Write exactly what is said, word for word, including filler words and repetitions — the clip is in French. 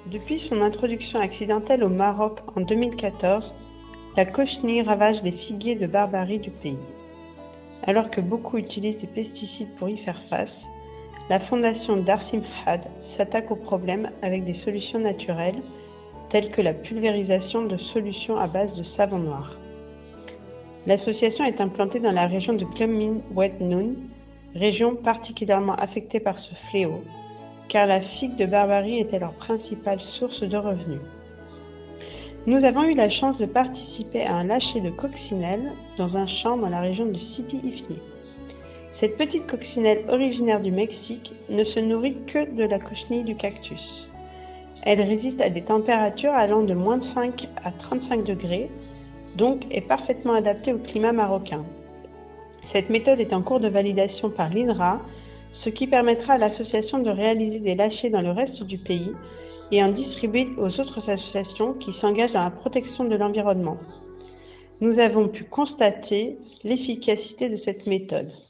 Depuis son introduction accidentelle au Maroc en deux mille quatorze, la cochenille ravage les figuiers de Barbarie du pays. Alors que beaucoup utilisent des pesticides pour y faire face, la fondation Darsim Fahd s'attaque au problème avec des solutions naturelles, telles que la pulvérisation de solutions à base de savon noir. L'association est implantée dans la région de Khlummin Oued Noun, région particulièrement affectée par ce fléau, car la figue de Barbarie était leur principale source de revenus. Nous avons eu la chance de participer à un lâcher de coccinelle dans un champ dans la région de Sidi Ifni. Cette petite coccinelle originaire du Mexique ne se nourrit que de la cochenille du cactus. Elle résiste à des températures allant de moins de cinq à trente-cinq degrés, donc est parfaitement adaptée au climat marocain. Cette méthode est en cours de validation par l'I N R A, ce qui permettra à l'association de réaliser des lâchers dans le reste du pays et en distribuer aux autres associations qui s'engagent dans la protection de l'environnement. Nous avons pu constater l'efficacité de cette méthode.